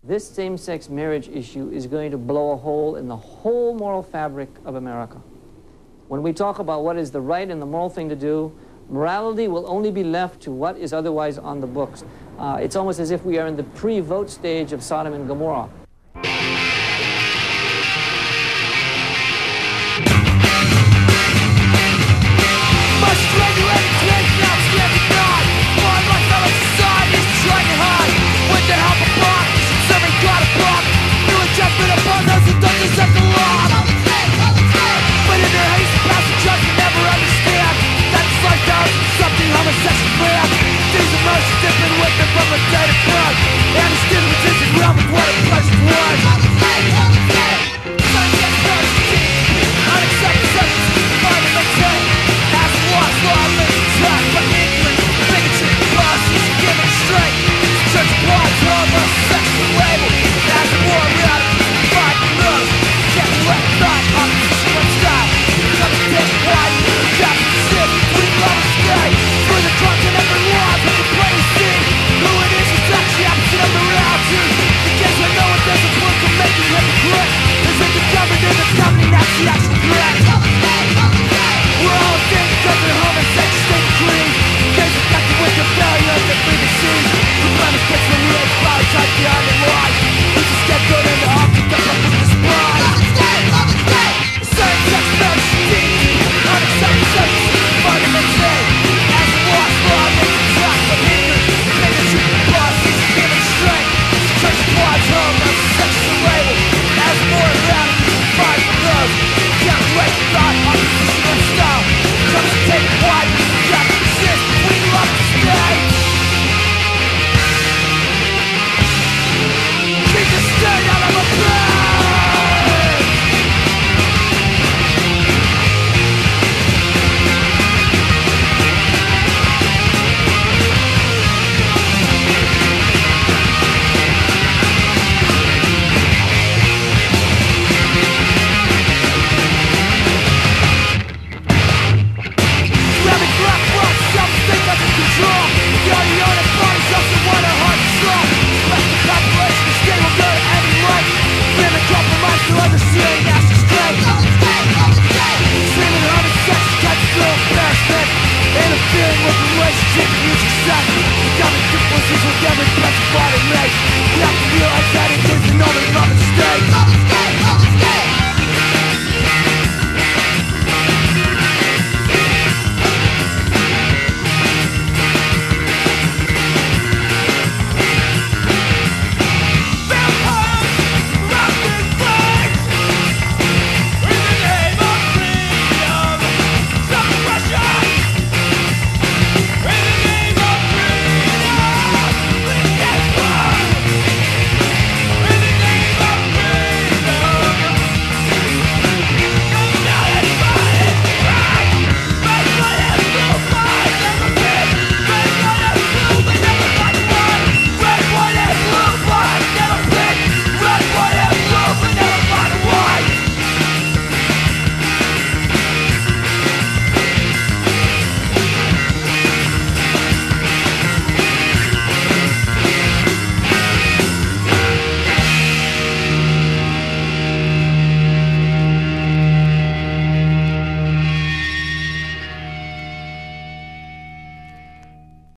This same-sex marriage issue is going to blow a hole in the whole moral fabric of America. When we talk about what is the right and the moral thing to do, morality will only be left to what is otherwise on the books. It's almost as if we are in the pre-vote stage of Sodom and Gomorrah.